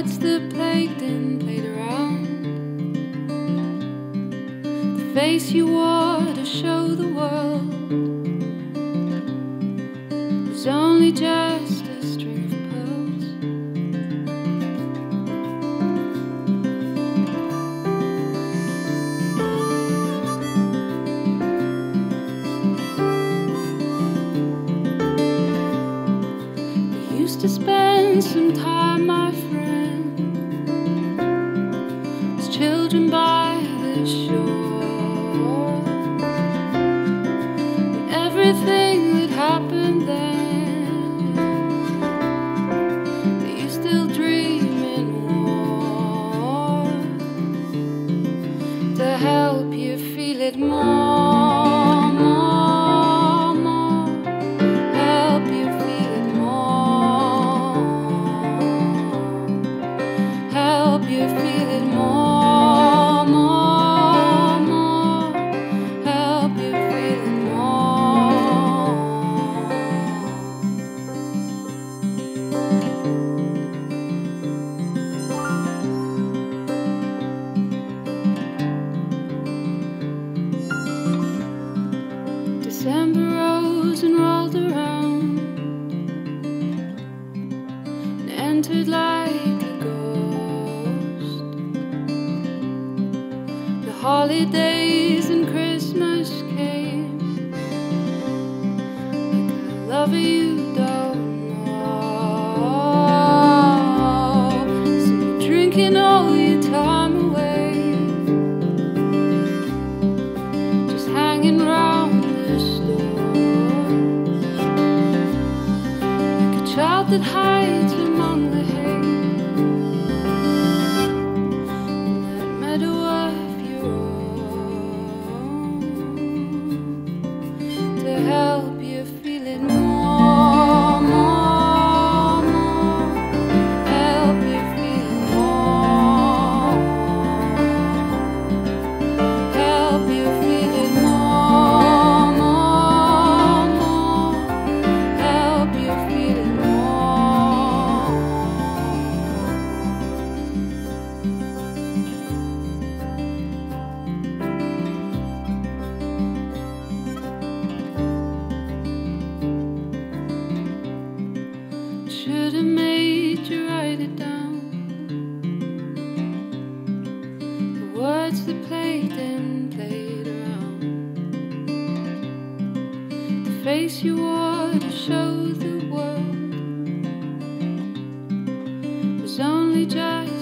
words that plagued and played around, the face you wore to show the world was only just a string of pearls. We used to spend some time, my friend, as children by the shore, and everything that happened then, that you still dream in war, to help you feel it more, more, more, help you feel it more, help you feel it more, more, more, help you feel it more. December rose and rolled around and entered like a ghost. The holidays and Christmas came like a lover you don't know. So you're drinking all your time away, just hanging round the store, like a child that hides among the hay in that meadow of your own, to help you feel it more, more, more, help you feel it more, help you feel it more, more, more, help you feel it more. Should have made you write it down, the words that plagued and played around, the face you wore to show the world was only just